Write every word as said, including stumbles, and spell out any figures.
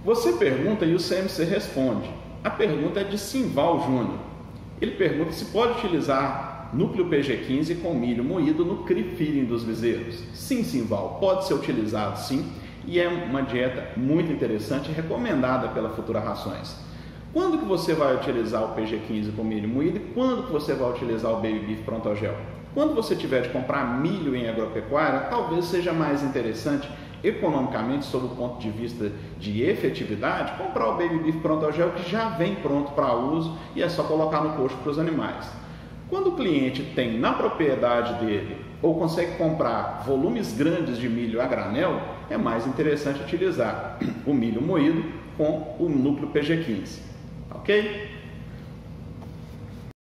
Você pergunta e o C M C responde. A pergunta é de Simval Júnior. Ele pergunta se pode utilizar núcleo P G quinze com milho moído no creep feeding dos bezerros. Sim, Simval, pode ser utilizado sim, e é uma dieta muito interessante e recomendada pela Futura Rações. Quando que você vai utilizar o P G quinze com milho moído e quando que você vai utilizar o Baby Beef Prontogel? Quando você tiver de comprar milho em agropecuária, talvez seja mais interessante, economicamente, sob o ponto de vista de efetividade, comprar o Baby Beef Prontogel que já vem pronto para uso e é só colocar no coxo para os animais. Quando o cliente tem na propriedade dele ou consegue comprar volumes grandes de milho a granel, é mais interessante utilizar o milho moído com o núcleo P G quinze, ok?